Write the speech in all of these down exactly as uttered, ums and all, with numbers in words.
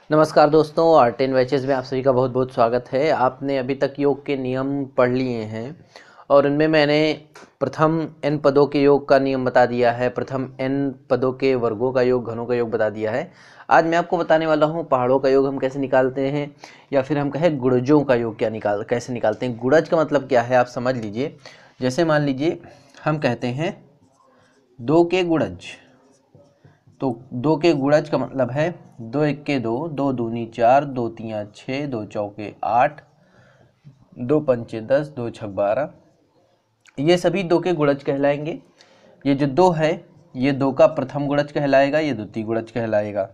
नमस्कार दोस्तों, art and वेचेस में आप सभी का बहुत बहुत स्वागत है। आपने अभी तक योग के नियम पढ़ लिए हैं और उनमें मैंने प्रथम एन पदों के योग का नियम बता दिया है, प्रथम एन पदों के वर्गों का योग, घनों का योग बता दिया है। आज मैं आपको बताने वाला हूँ पहाड़ों का योग हम कैसे निकालते हैं, या फिर हम कहें गुणजों का योग क्या निकाल कैसे निकालते हैं। गुणज का मतलब क्या है आप समझ लीजिए। जैसे मान लीजिए हम कहते हैं दो के गुणज, तो दो के गुणज का मतलब है दो एक के दो, दो दूनी चार, दो तिया छः, दो चौके आठ, दो पंचे दस, दो छक बारह। ये सभी दो के गुणज कहलाएंगे। ये जो दो है ये दो का प्रथम गुणज कहलाएगा, ये द्वितीय गुणज कहलाएगा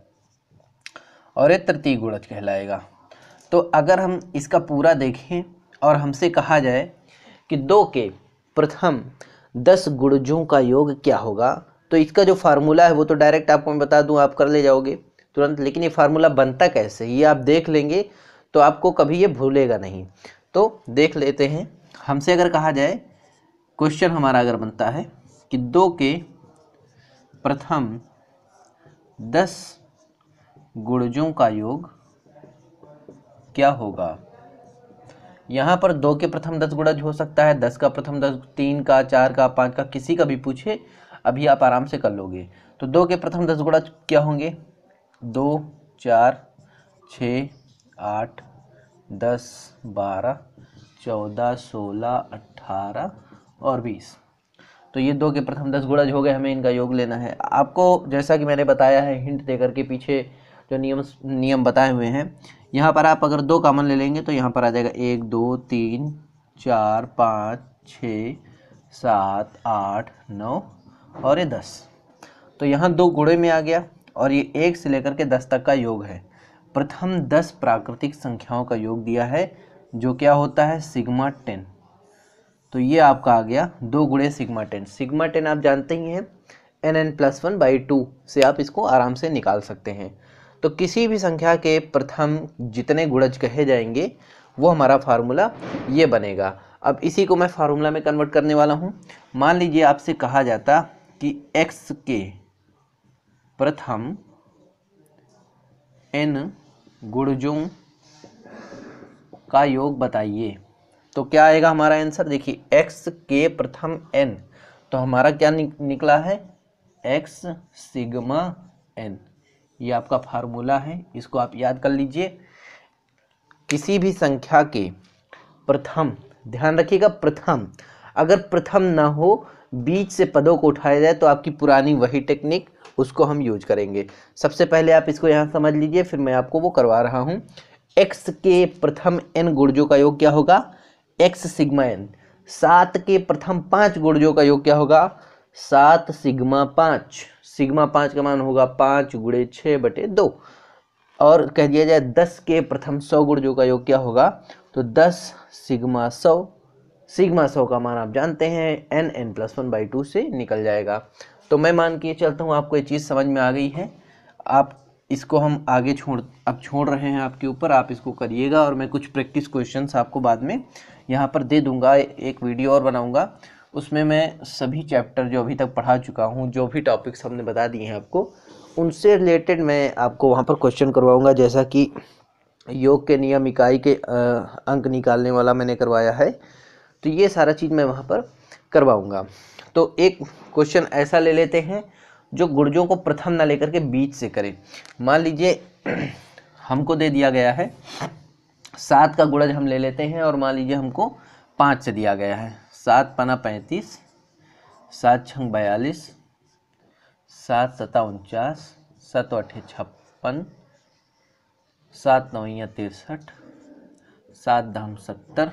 और ये तृतीय गुणज कहलाएगा। तो अगर हम इसका पूरा देखें और हमसे कहा जाए कि दो के प्रथम दस गुणजों का योग क्या होगा, तो इसका जो फार्मूला है वो तो डायरेक्ट आपको मैं बता दूं, आप कर ले जाओगे तुरंत। लेकिन ये फार्मूला बनता कैसे ये आप देख लेंगे तो आपको कभी ये भूलेगा नहीं। तो देख लेते हैं। हमसे अगर कहा जाए, क्वेश्चन हमारा अगर बनता है कि दो के प्रथम दस गुणजों का योग क्या होगा। यहाँ पर दो के प्रथम दस गुणज हो सकता है, दस का प्रथम दस, तीन का, चार का, पाँच का, किसी का भी पूछे अभी आप आराम से कर लोगे। तो दो के प्रथम दस गुणज क्या होंगे? दो, चार, छः, आठ, दस, बारह, चौदह, सोलह, अट्ठारह और बीस। तो ये दो के प्रथम दस गुणज हो गए, हमें इनका योग लेना है। आपको जैसा कि मैंने बताया है हिंट देकर के, पीछे जो नियम नियम बताए हुए हैं, यहाँ पर आप अगर दो कॉमन ले लेंगे तो यहाँ पर आ जाएगा एक, दो, तीन, चार, पाँच, छः, सात, आठ, नौ और ये दस। तो यहाँ दो गुणे में आ गया और ये एक से लेकर के दस तक का योग है। प्रथम दस प्राकृतिक संख्याओं का योग दिया है जो क्या होता है सिग्मा टेन। तो ये आपका आ गया दो गुणे सिग्मा टेन। सिग्मा टेन आप जानते ही हैं, n n plus one by two से आप इसको आराम से निकाल सकते हैं। तो किसी भी संख्या के प्रथम जितने गुणज कहे जाएंगे वो हमारा फार्मूला ये बनेगा। अब इसी को मैं फार्मूला में कन्वर्ट करने वाला हूँ। मान लीजिए आपसे कहा जाता कि x के प्रथम n गुणजों का योग बताइए, तो क्या आएगा हमारा आंसर। देखिए x के प्रथम n, तो हमारा क्या निकला है x सिग्मा n। ये आपका फार्मूला है, इसको आप याद कर लीजिए। किसी भी संख्या के प्रथम, ध्यान रखिएगा प्रथम, अगर प्रथम ना हो बीच से पदों को उठाया जाए तो आपकी पुरानी वही टेक्निक, उसको हम यूज करेंगे। सबसे पहले आप इसको यहाँ समझ लीजिए, फिर मैं आपको वो करवा रहा हूँ। x के प्रथम n गुणजों का योग क्या होगा, x सिग्मा n। सात के प्रथम पाँच गुणजों का योग क्या होगा, सात सिग्मा पाँच। सिग्मा पाँच का मान होगा पाँच गुणे छः बटे दो। और कह दिया जाए दस के प्रथम सौ गुणजों का योग क्या होगा, तो दस सिग्मा सौ। सिग्मा सौ का मान आप जानते हैं n n plus one by two से निकल जाएगा। तो मैं मान के चलता हूँ आपको ये चीज़ समझ में आ गई है। आप इसको हम आगे छोड़ अब छोड़ रहे हैं आपके ऊपर, आप इसको करिएगा और मैं कुछ प्रैक्टिस क्वेश्चंस आपको बाद में यहाँ पर दे दूँगा। एक वीडियो और बनाऊँगा, उसमें मैं सभी चैप्टर जो अभी तक पढ़ा चुका हूँ, जो भी टॉपिक्स हमने बता दिए हैं आपको, उनसे रिलेटेड मैं आपको वहाँ पर क्वेश्चन करवाऊँगा। जैसा कि योग के नियम इकाई के अंक निकालने वाला मैंने करवाया है, तो ये सारा चीज़ मैं वहाँ पर करवाऊँगा। तो एक क्वेश्चन ऐसा ले लेते हैं जो गुणजों को प्रथम ना लेकर के बीच से करें। मान लीजिए हमको दे दिया गया है सात का गुणज हम ले लेते हैं, और मान लीजिए हमको पाँच से दिया गया है। सात पना पैंतीस, सात छंग बयालीस, सात सता उनचास, सात अठे छप्पन, सात नौया तिरसठ, सात धाम सत्तर,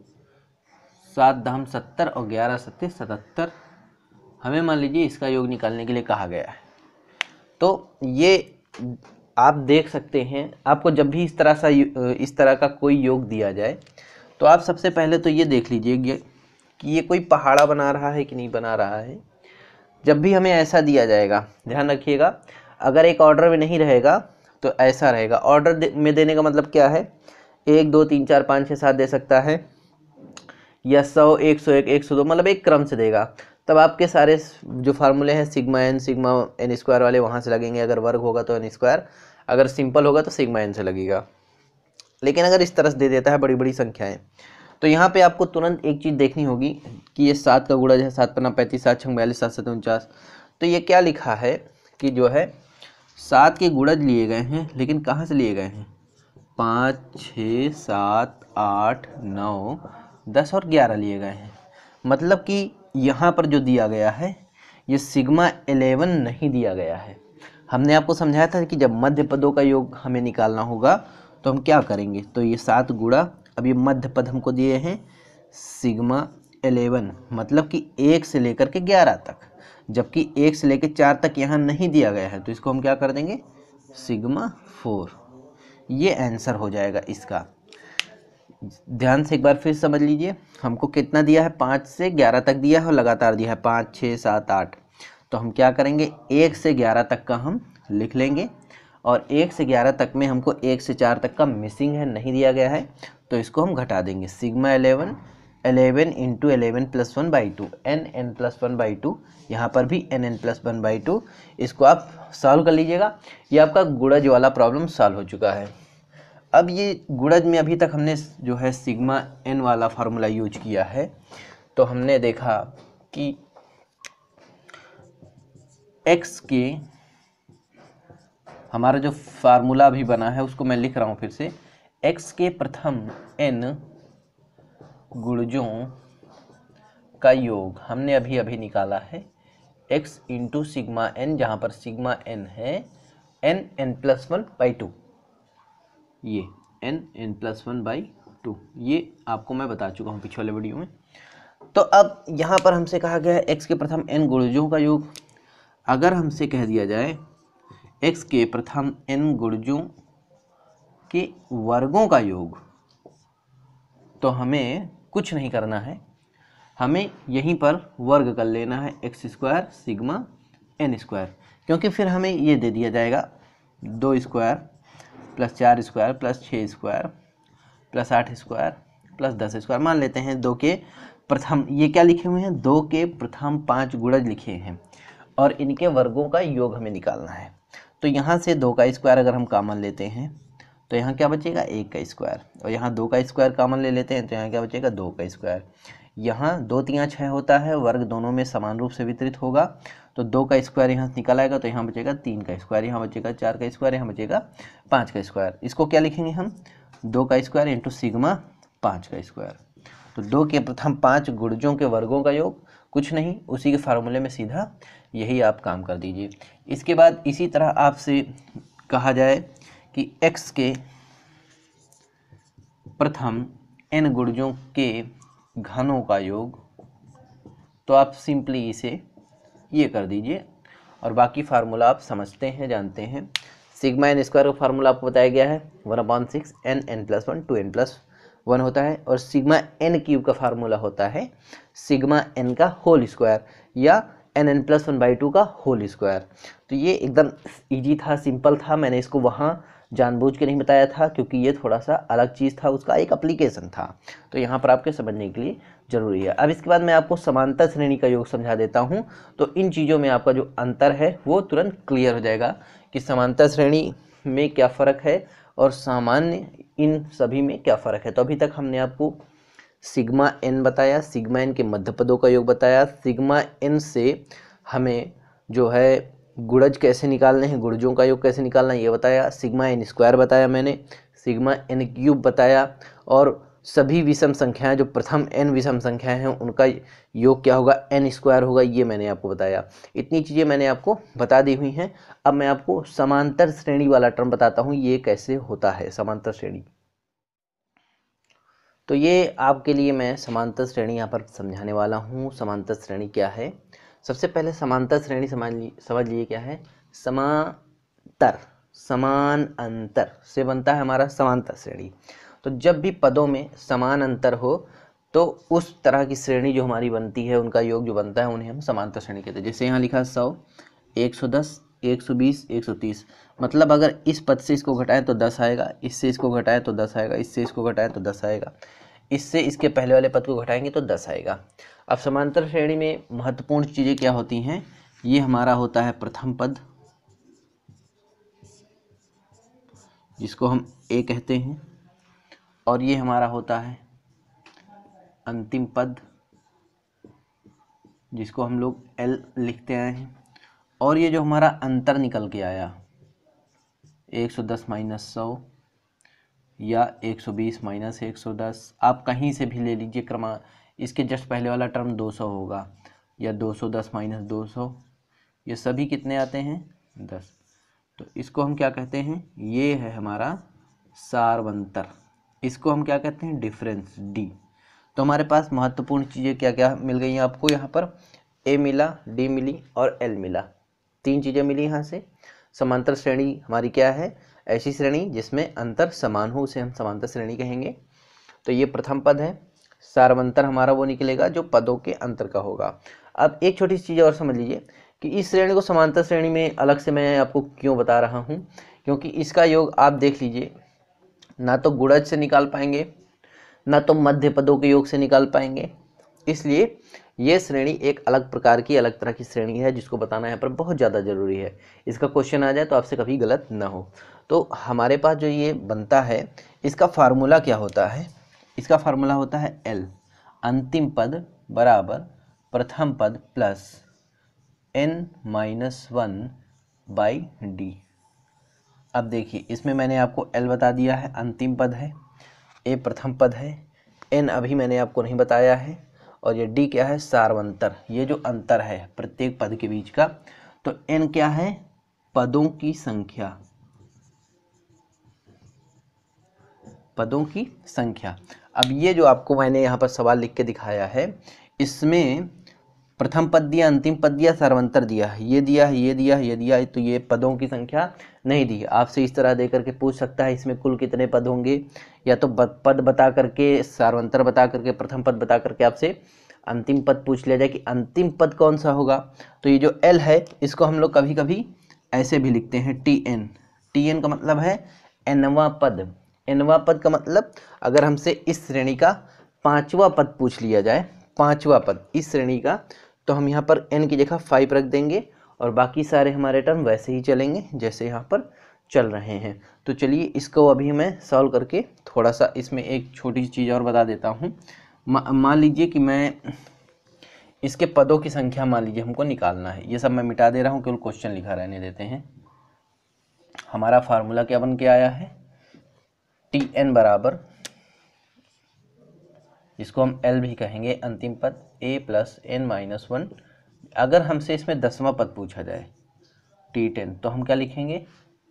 सात धाम सत्तर और ग्यारह सत्ते सतहत्तर। हमें मान लीजिए इसका योग निकालने के लिए कहा गया है। तो ये आप देख सकते हैं, आपको जब भी इस तरह सा इस तरह का कोई योग दिया जाए तो आप सबसे पहले तो ये देख लीजिए कि ये कोई पहाड़ा बना रहा है कि नहीं बना रहा है। जब भी हमें ऐसा दिया जाएगा, ध्यान रखिएगा, अगर एक ऑर्डर में नहीं रहेगा तो ऐसा रहेगा। ऑर्डर दे, में देने का मतलब क्या है, एक दो तीन चार पाँच छः सात दे सकता है, या सौ, एक सौ एक, एक सौ दो, मतलब एक क्रम से देगा। तब आपके सारे जो फार्मूले हैं sigma n, sigma n square वाले वहाँ से लगेंगे। अगर वर्ग होगा तो एन स्क्वायर, अगर सिंपल होगा तो सिग्मा एन से लगेगा, लेकिन अगर इस तरह से दे देता है बड़ी बड़ी संख्याएं, तो यहाँ पे आपको तुरंत एक चीज़ देखनी होगी कि ये सात का गुणज है, सात पन्ना पैंतीस, सात छंग बयालीस, सात सत उनचास। तो ये क्या लिखा है कि जो है सात के गुणज लिए गए हैं, लेकिन कहाँ से लिए गए हैं, पाँच, छः, सात, आठ, नौ, दस और ग्यारह लिए गए हैं। मतलब कि यहाँ पर जो दिया गया है ये सिग्मा इलेवन नहीं दिया गया है। हमने आपको समझाया था कि जब मध्य पदों का योग हमें निकालना होगा तो हम क्या करेंगे, तो ये सात गुणा, अब ये मध्य पद हमको दिए हैं सिग्मा इलेवन, मतलब कि एक से लेकर के ग्यारह तक, जबकि एक से लेकर चार तक यहाँ नहीं दिया गया है, तो इसको हम क्या कर देंगे, सिग्मा फोर। ये आंसर हो जाएगा इसका। ध्यान से एक बार फिर समझ लीजिए, हमको कितना दिया है, पाँच से ग्यारह तक दिया है और लगातार दिया है पाँच, छः, सात, आठ। तो हम क्या करेंगे, एक से ग्यारह तक का हम लिख लेंगे, और एक से ग्यारह तक में हमको एक से चार तक का मिसिंग है, नहीं दिया गया है, तो इसको हम घटा देंगे। Sigma eleven, eleven into eleven plus one by two, n n plus one by two, यहाँ पर भी n n plus one by two. इसको आप सॉल्व कर लीजिएगा। ये आपका गुणज वाला प्रॉब्लम सॉल्व हो चुका है। अब ये गुणज में अभी तक हमने जो है सिग्मा एन वाला फार्मूला यूज किया है, तो हमने देखा कि एक्स के हमारा जो फार्मूला भी बना है उसको मैं लिख रहा हूँ फिर से, एक्स के प्रथम एन गुणजों का योग हमने अभी अभी निकाला है x इंटू सिग्मा एन, जहाँ पर सिग्मा एन है n n plus one by two, ये n n plus one by two, ये आपको मैं बता चुका हूँ पिछले वीडियो में। तो अब यहाँ पर हमसे कहा गया है x के प्रथम n गुणजों का योग। अगर हमसे कह दिया जाए x के प्रथम n गुणजों के वर्गों का योग, तो हमें कुछ नहीं करना है, हमें यहीं पर वर्ग कर लेना है x square sigma n square, क्योंकि फिर हमें ये दे दिया जाएगा दो स्क्वायर प्लस चार स्क्वायर प्लस छः स्क्वायर प्लस आठ स्क्वायर प्लस दस स्क्वायर। मान लेते हैं दो के प्रथम, ये क्या लिखे हुए हैं, दो के प्रथम पाँच गुणज लिखे हैं और इनके वर्गों का योग हमें निकालना है। तो यहाँ से दो का स्क्वायर अगर हम कॉमन लेते हैं तो यहाँ क्या बचेगा, एक का स्क्वायर, और यहाँ दो का स्क्वायर कॉमन ले लेते हैं तो यहाँ क्या बचेगा, दो का स्क्वायर। यहाँ दो तियाँ छः होता है, वर्ग दोनों में समान रूप से वितरित होगा, तो दो का स्क्वायर यहाँ से निकल आएगा, तो यहाँ बचेगा तीन का स्क्वायर, यहाँ बचेगा चार का स्क्वायर, यहाँ बचेगा पाँच का स्क्वायर। इसको क्या लिखेंगे हम, दो का स्क्वायर इंटू सिग्मा पाँच का स्क्वायर। तो दो के प्रथम पाँच गुणजों के वर्गों का योग, कुछ नहीं, उसी के फार्मूले में सीधा यही आप काम कर दीजिए। इसके बाद इसी तरह आपसे कहा जाए कि x के प्रथम n गुणजों के घनों का योग, तो आप सिंपली इसे ये कर दीजिए, और बाकी फार्मूला आप समझते हैं, जानते हैं। सिग्मा एन स्क्वायर का फार्मूला आपको बताया गया है one upon six n n plus one, two n plus one होता है, और सिग्मा एन क्यूब का फार्मूला होता है सिग्मा एन का होल स्क्वायर या n n plus one by two का होल स्क्वायर। तो ये एकदम इजी था, सिंपल था, मैंने इसको वहाँ जानबूझ के नहीं बताया था क्योंकि ये थोड़ा सा अलग चीज़ था, उसका एक एप्लीकेशन था, तो यहाँ पर आपके समझने के लिए ज़रूरी है। अब इसके बाद मैं आपको समांतर श्रेणी का योग समझा देता हूँ, तो इन चीज़ों में आपका जो अंतर है वो तुरंत क्लियर हो जाएगा कि समांतर श्रेणी में क्या फ़र्क है और सामान्य इन सभी में क्या फ़र्क है। तो अभी तक हमने आपको सिग्मा एन बताया, सिग्मा एन के मध्य पदों का योग बताया, सिग्मा एन से हमें जो है गुणज कैसे निकालने हैं, गुणजों का योग कैसे निकालना है ये बताया, सिग्मा एन स्क्वायर बताया मैंने, सिग्मा एन क्यूब बताया, और सभी विषम संख्याएं जो प्रथम एन विषम संख्याएं हैं उनका योग क्या होगा, एन स्क्वायर होगा, ये मैंने आपको बताया। इतनी चीज़ें मैंने आपको बता दी हुई हैं। अब मैं आपको समांतर श्रेणी वाला टर्म बताता हूँ, ये कैसे होता है समांतर श्रेणी। तो ये आपके लिए मैं समांतर श्रेणी यहाँ पर समझाने वाला हूँ। समांतर श्रेणी क्या है, सबसे पहले समांतर श्रेणी समझ ली समझ लिए क्या है, समांतर, समान अंतर से बनता है हमारा समांतर श्रेणी। तो जब भी पदों में समान अंतर हो तो उस तरह की श्रेणी जो हमारी बनती है, उनका योग जो बनता है, उन्हें हम समांतर श्रेणी कहते हैं। जैसे यहाँ लिखा सौ, एक सौ दस, एक सौ बीस, एक सौ तीस, मतलब अगर इस पद से इसको घटाएं तो दस आएगा, इससे इसको घटाएं तो दस आएगा, इससे इसको घटाएं तो दस आएगा, इससे इसके पहले वाले पद को घटाएंगे तो दस आएगा। अब समांतर श्रेणी में महत्वपूर्ण चीज़ें क्या होती हैं, ये हमारा होता है प्रथम पद, जिसको हम ए कहते हैं, और ये हमारा होता है अंतिम पद जिसको हम लोग एल लिखते आए हैं। और ये जो हमारा अंतर निकल के आया एक सौ दस माइनस सौ या एक सौ बीस माइनस एक सौ दस, आप कहीं से भी ले लीजिए क्रमा, इसके जस्ट पहले वाला टर्म दो सौ होगा, या दो सौ दस माइनस दो सौ, ये सभी कितने आते हैं दस। तो इसको हम क्या कहते हैं, ये है हमारा सारवंतर, इसको हम क्या कहते हैं डिफरेंस डी। तो हमारे पास महत्वपूर्ण चीज़ें क्या क्या मिल गई हैं आपको, यहाँ पर ए मिला, डी मिली और एल मिला, तीन चीज़ें मिली यहाँ से। समांतर श्रेणी हमारी क्या है, ऐसी श्रेणी जिसमें अंतर समान हो उसे हम समांतर श्रेणी कहेंगे। तो ये प्रथम पद है। सारवंतर हमारा वो निकलेगा जो पदों के अंतर का होगा। अब एक छोटी सी चीज़ और समझ लीजिए कि इस श्रेणी को समांतर श्रेणी में अलग से मैं आपको क्यों बता रहा हूँ, क्योंकि इसका योग आप देख लीजिए, ना तो गुणज से निकाल पाएंगे ना तो मध्य पदों के योग से निकाल पाएंगे, इसलिए ये श्रेणी एक अलग प्रकार की अलग तरह की श्रेणी है जिसको बताना यहाँ पर बहुत ज़्यादा ज़रूरी है। इसका क्वेश्चन आ जाए तो आपसे कभी गलत ना हो। तो हमारे पास जो ये बनता है इसका फार्मूला क्या होता है, इसका फार्मूला होता है एल, अंतिम पद बराबर प्रथम पद plus n minus one by d. अब देखिए इसमें मैंने आपको एल बता दिया है, अंतिम पद है, ए प्रथम पद है, एन अभी मैंने आपको नहीं बताया है, और ये डी क्या है सारवंतर, ये जो अंतर है प्रत्येक पद के बीच का। तो एन क्या है पदों की संख्या, पदों की संख्या। अब ये जो आपको मैंने यहाँ पर सवाल लिख के दिखाया है, इसमें प्रथम पद दिया, अंतिम पद दिया, सारवंतर दिया है, ये दिया है, ये दिया है, ये दिया है, तो ये पदों की संख्या नहीं दी। आपसे इस तरह दे करके पूछ सकता है इसमें कुल कितने पद होंगे, या तो पद बता करके, सारवंतर बता करके, प्रथम पद बता करके आपसे अंतिम पद पूछ लिया जाए कि अंतिम पद कौन सा होगा। तो ये जो एल है इसको हम लोग कभी कभी ऐसे भी लिखते हैं टी एन। टी एन का मतलब है एनवा पद। एनवा पद का मतलब अगर हमसे इस श्रेणी का पांचवा पद पूछ लिया जाए, पांचवा पद इस श्रेणी का, तो हम यहाँ पर एन की जगह फाइव रख देंगे और बाकी सारे हमारे टर्म वैसे ही चलेंगे जैसे यहाँ पर चल रहे हैं। तो चलिए इसको अभी मैं सॉल्व करके थोड़ा सा इसमें एक छोटी सी चीज़ और बता देता हूँ। मान लीजिए कि मैं इसके पदों की संख्या मान लीजिए हमको निकालना है, ये सब मैं मिटा दे रहा हूँ, केवल क्वेश्चन लिखा रहने देते हैं। हमारा फार्मूला क्या बन के आया है, टी एन बराबर, इसको हम एल भी कहेंगे, अंतिम पद a plus n minus one. अगर हमसे इसमें दसवां पद पूछा जाए टी टेन, तो हम क्या लिखेंगे,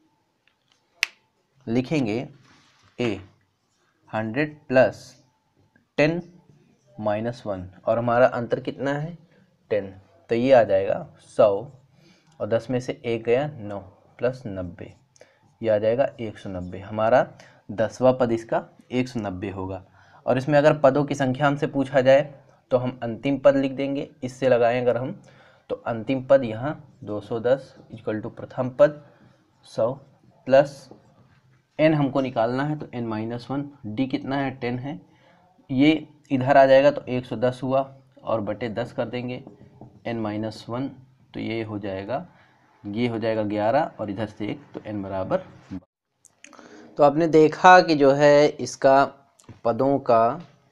लिखेंगे a hundred plus ten minus one, और हमारा अंतर कितना है टेन, तो ये आ जाएगा सौ, और दस में से एक गया नौ प्लस नब्बे, ये आ जाएगा एक सौ नब्बे। हमारा दसवां पद इसका एक सौ नब्बे होगा। और इसमें अगर पदों की संख्या हमसे पूछा जाए तो हम अंतिम पद लिख देंगे, इससे लगाएं अगर हम, तो अंतिम पद यहाँ दो सौ दस इक्वल टू प्रथम पद सौ प्लस एन हमको निकालना है तो एन माइनस वन, डी कितना है टेन है, ये इधर आ जाएगा तो एक सौ दस हुआ और बटे दस कर देंगे एन माइनस वन, तो ये हो जाएगा, ये हो जाएगा ग्यारह और इधर से एक, तो एन बराबर। तो आपने देखा कि जो है इसका पदों का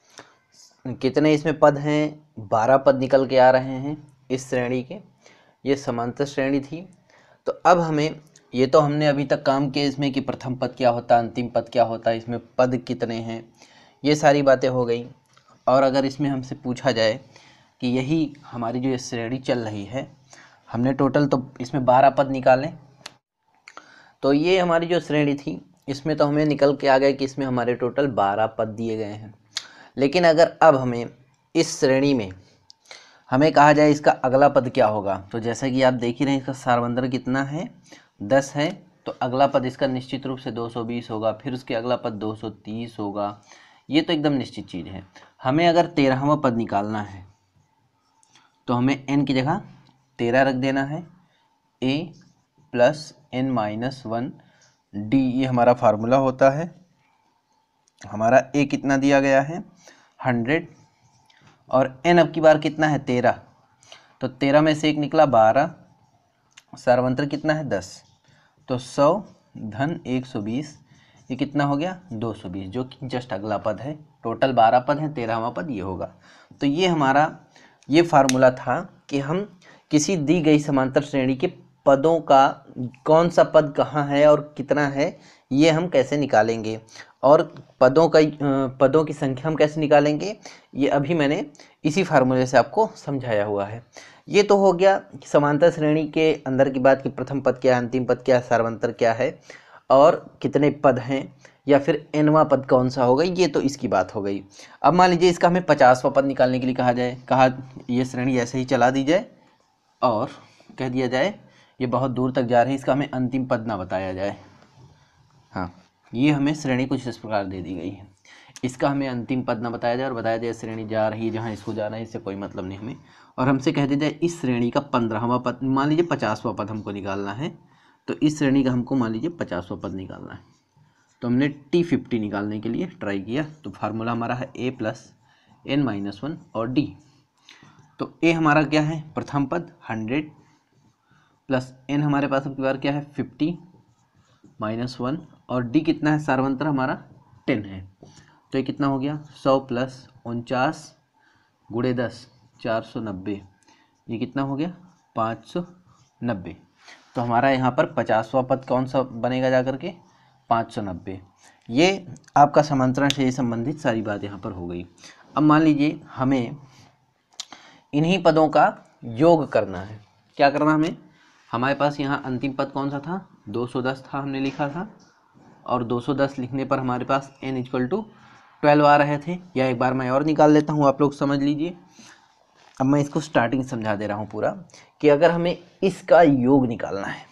कितने इसमें पद हैं, बारह पद निकल के आ रहे हैं इस श्रेणी के। ये समांतर श्रेणी थी। तो अब हमें, ये तो हमने अभी तक काम किया इसमें कि प्रथम पद क्या होता है, अंतिम पद क्या होता है, इसमें पद कितने हैं, ये सारी बातें हो गई। और अगर इसमें हमसे पूछा जाए कि यही हमारी जो ये श्रेणी चल रही है, हमने टोटल तो इसमें बारह पद निकालें, तो ये हमारी जो श्रेणी थी इसमें तो हमें निकल के आ गया कि इसमें हमारे टोटल बारह पद दिए गए हैं। लेकिन अगर अब हमें इस श्रेणी में हमें कहा जाए इसका अगला पद क्या होगा, तो जैसा कि आप देख ही रहे हैं इसका सारवंतर कितना है दस है, तो अगला पद इसका निश्चित रूप से दो सौ बीस होगा, फिर उसके अगला पद दो सौ तीस होगा, ये तो एकदम निश्चित चीज़ है। हमें अगर तेरहवां पद निकालना है तो हमें एन की जगह तेरह रख देना है, a plus n minus one d, ये हमारा फार्मूला होता है। हमारा ए कितना दिया गया है हंड्रेड, और एन अब की बार कितना है तेरह, तो तेरह में से एक निकला बारह, सारवंतर कितना है दस, तो सौ धन एक सौ बीस, ये कितना हो गया दो सौ बीस, जो कि जस्ट अगला पद है। टोटल बारह पद है, तेरहवां पद ये होगा। तो ये हमारा ये फार्मूला था कि हम किसी दी गई समांतर श्रेणी के पदों का कौन सा पद कहाँ है और कितना है, ये हम कैसे निकालेंगे, और पदों का पदों की संख्या हम कैसे निकालेंगे, ये अभी मैंने इसी फार्मूले से आपको समझाया हुआ है। ये तो हो गया समांतर श्रेणी के अंदर की बात कि प्रथम पद क्या है, अंतिम पद क्या है, सार्वंतर क्या है और कितने पद हैं, या फिर एनवा पद कौन सा होगा, ये तो इसकी बात हो गई। अब मान लीजिए इसका हमें पचासवां पद निकालने के लिए कहा जाए, कहा ये श्रेणी ऐसे ही चला दी जाए और कह दिया जाए ये बहुत दूर तक जा रही है, इसका हमें अंतिम पद ना बताया जाए। हाँ, ये हमें श्रेणी कुछ इस प्रकार दे दी गई है, इसका हमें अंतिम पद ना बताया जाए और बताया जाए श्रेणी जा रही है जहाँ इसको जाना है, इससे कोई मतलब नहीं हमें। और हमसे कह दिया जाए इस श्रेणी का पंद्रहवां पद, मान लीजिए पचासवां पद हमको निकालना है, तो इस श्रेणी का हमको मान लीजिए पचासवां पद निकालना है। तो हमने टी फिफ्टी निकालने के लिए ट्राई किया। तो फार्मूला हमारा है a plus n minus one और डी। तो ए हमारा क्या है प्रथम पद हंड्रेड, प्लस एन हमारे पास अब की बार क्या है फिफ्टी माइनस वन, और डी कितना है सार्वंतर हमारा टेन है। तो ये कितना हो गया सौ प्लस उनचास गुणे दस चार सौ नब्बे, ये कितना हो गया पाँच सौ नब्बे। तो हमारा यहाँ पर पचासवां पद कौन सा बनेगा जा करके पाँच सौ नब्बे। ये आपका समांतरण से संबंधित सारी बात यहाँ पर हो गई। अब मान लीजिए हमें इन्हीं पदों का योग करना है। क्या करना हमें, हमारे पास यहाँ अंतिम पद कौन सा था दो सौ दस था, हमने लिखा था, और दो सौ दस लिखने पर हमारे पास n इक्वल टू ट्वेल्व आ रहे थे। या एक बार मैं और निकाल लेता हूँ, आप लोग समझ लीजिए। अब मैं इसको स्टार्टिंग समझा दे रहा हूँ पूरा, कि अगर हमें इसका योग निकालना है,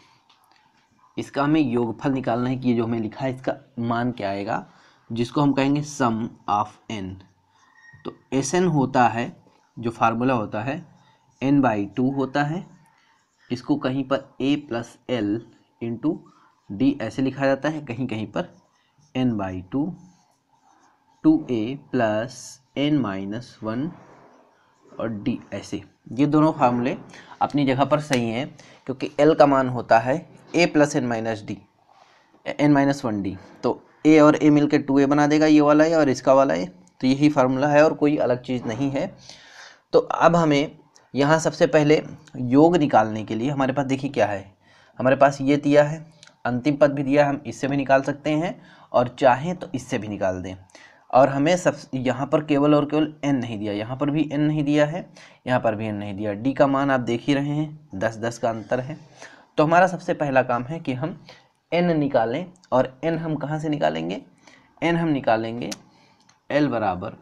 इसका हमें योगफल निकालना है कि ये जो हमें लिखा है इसका मान क्या आएगा, जिसको हम कहेंगे सम ऑफ n। तो एस एन होता है, जो फार्मूला होता है n बाई टू होता है, इसको कहीं पर a plus l into d ऐसे लिखा जाता है, कहीं कहीं पर n by two two a plus n minus one और d ऐसे। ये दोनों फार्मूले अपनी जगह पर सही हैं, क्योंकि l का मान होता है a plus n minus d n minus one d. तो a और a मिलकर टू ए बना देगा, ये वाला है और इसका वाला है। तो यही फार्मूला है और कोई अलग चीज़ नहीं है। तो अब हमें यहाँ सबसे पहले योग निकालने के लिए हमारे पास देखिए क्या है, हमारे पास ये दिया है, अंतिम पद भी दिया है, हम इससे भी निकाल सकते हैं और चाहें तो इससे भी निकाल दें। और हमें सब यहाँ पर केवल और केवल n नहीं दिया, यहाँ पर भी n नहीं दिया है, यहाँ पर भी n नहीं दिया। d का मान आप देख ही रहे हैं, दस दस का अंतर है। तो हमारा सबसे पहला काम है कि हम n निकालें, और n हम कहाँ से निकालेंगे, n हम निकालेंगे l बराबर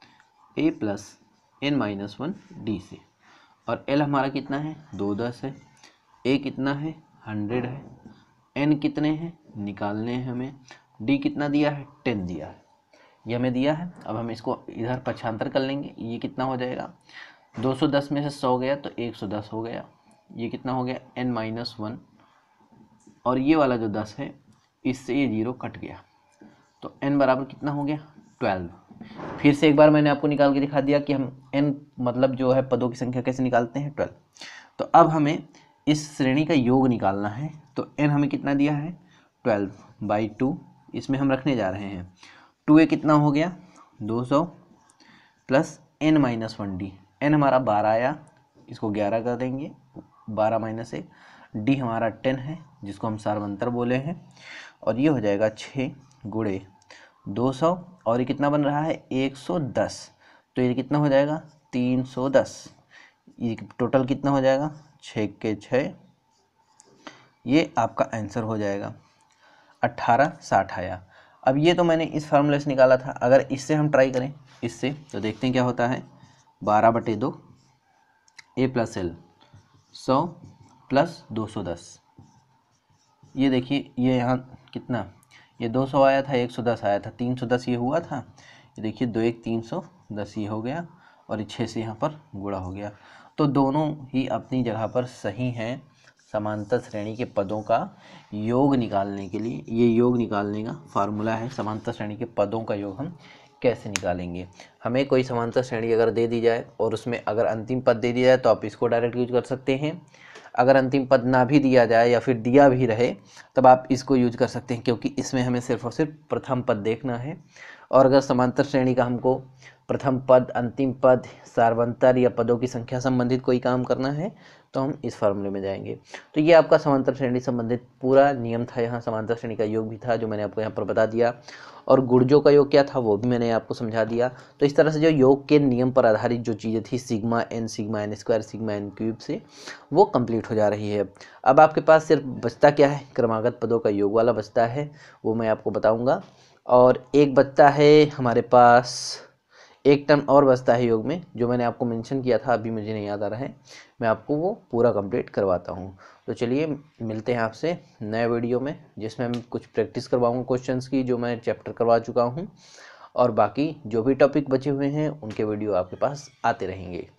a plus n minus one d से। और l हमारा कितना है दो दस है, a कितना है हंड्रेड है, n कितने हैं निकालने हैं हमें, d कितना दिया है टेन दिया है, ये हमें दिया है। अब हम इसको इधर पक्षांतर कर लेंगे, ये कितना हो जाएगा दो सौ दस में से सौ गया तो एक सौ दस हो गया, ये कितना हो गया n माइनस वन, और ये वाला जो दस है इससे ये जीरो कट गया, तो n बराबर कितना हो गया ट्वेल्व। फिर से एक बार मैंने आपको निकाल के दिखा दिया कि हम n मतलब जो है पदों की संख्या कैसे निकालते हैं ट्वेल्व। तो अब हमें इस श्रेणी का योग निकालना है, तो n हमें कितना दिया है ट्वेल्व बाई टू, इसमें हम रखने जा रहे हैं टू ए कितना हो गया दो सौ plus n minus one d, n हमारा बारह आया, इसको ग्यारह कर देंगे, बारह माइनस एक, डी हमारा टेन है जिसको हम सार्वंतर बोले हैं, और ये हो जाएगा छः गुणे दो सौ, और ये कितना बन रहा है एक सौ दस, तो ये कितना हो जाएगा तीन सौ दस, ये टोटल कितना हो जाएगा छः के छः, ये आपका आंसर हो जाएगा अट्ठारह साठ आया। अब ये तो मैंने इस फार्मूले से निकाला था, अगर इससे हम ट्राई करें इससे तो देखते हैं क्या होता है। बारह बटे दो ए प्लस एल सौ प्लस दो सौ दस, ये देखिए ये यहाँ कितना, ये दो सौ आया था, एक सौ दस आया था, तीन सौ दस ये हुआ था, ये देखिए दो एक तीन सौ दस ये हो गया, और ये छः से यहाँ पर गुणा हो गया। तो दोनों ही अपनी जगह पर सही हैं समांतर श्रेणी के पदों का योग निकालने के लिए। ये योग निकालने का फार्मूला है, समांतर श्रेणी के पदों का योग हम कैसे निकालेंगे। हमें कोई समांतर श्रेणी अगर दे दी जाए और उसमें अगर अंतिम पद दे दिया जाए तो आप इसको डायरेक्ट यूज कर सकते हैं। अगर अंतिम पद ना भी दिया जाए या फिर दिया भी रहे तब आप इसको यूज कर सकते हैं, क्योंकि इसमें हमें सिर्फ और सिर्फ प्रथम पद देखना है। और अगर समांतर श्रेणी का हमको प्रथम पद, अंतिम पद, सार्वंतर या पदों की संख्या संबंधित कोई काम करना है तो हम इस फॉर्मूले में जाएंगे। तो ये आपका समांतर श्रेणी संबंधित पूरा नियम था। यहाँ समांतर श्रेणी का योग भी था जो मैंने आपको यहाँ पर बता दिया, और गुणजों का योग क्या था वो भी मैंने आपको समझा दिया। तो इस तरह से जो योग के नियम पर आधारित जो चीज़ें थी sigma n, sigma n square, sigma n cube से, वो कंप्लीट हो जा रही है। अब आपके पास सिर्फ बचता क्या है, क्रमागत पदों का योग वाला बचता है, वो मैं आपको बताऊँगा। और एक बचता है हमारे पास, एक टर्म और बचता है योग में जो मैंने आपको मेंशन किया था, अभी मुझे नहीं याद आ रहा है, मैं आपको वो पूरा कंप्लीट करवाता हूँ। तो चलिए मिलते हैं आपसे नए वीडियो में, जिसमें मैं कुछ प्रैक्टिस करवाऊँगा क्वेश्चंस की जो मैं चैप्टर करवा चुका हूँ, और बाकी जो भी टॉपिक बचे हुए हैं उनके वीडियो आपके पास आते रहेंगे।